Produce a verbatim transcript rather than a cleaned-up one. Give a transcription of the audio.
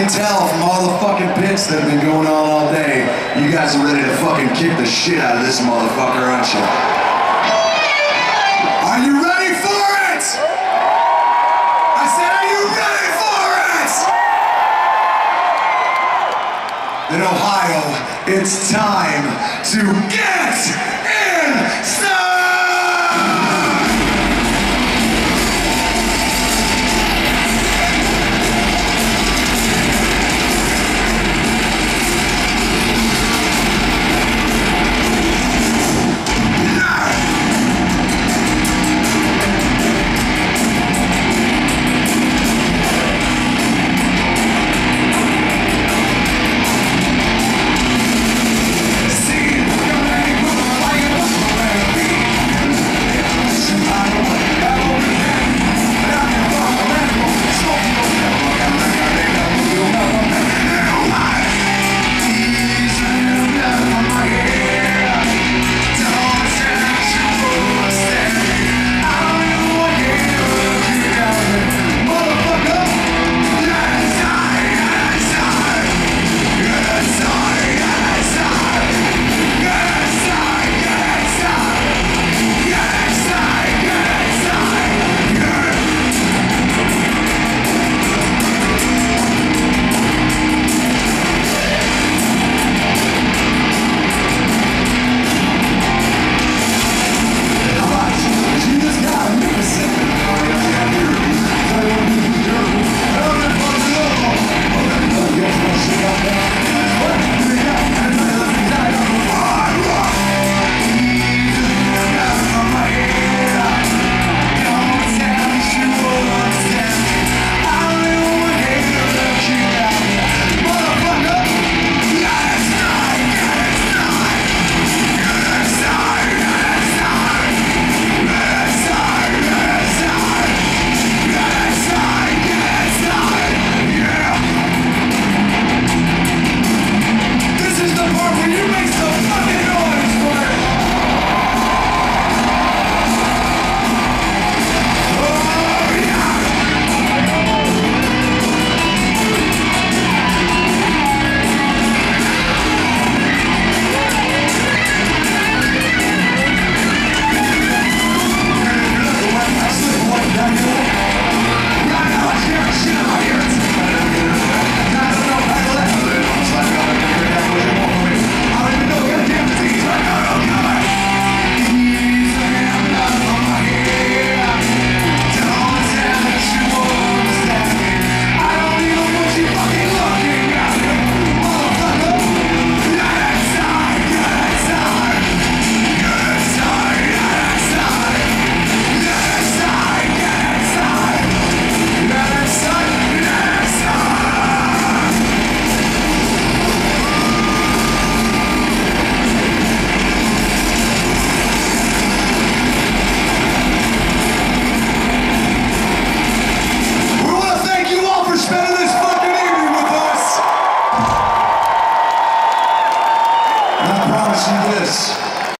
can tell from all the fucking bits that have been going on all day, you guys are ready to fucking kick the shit out of this motherfucker, aren't you? Are you ready for it? I said, are you ready for it? In Ohio, it's time to get inside!